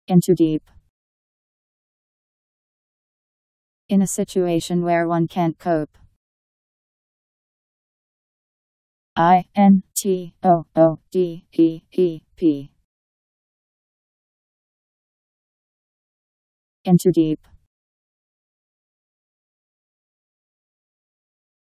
Into deep. In a situation where one can't cope. INTOODEEP. Into deep.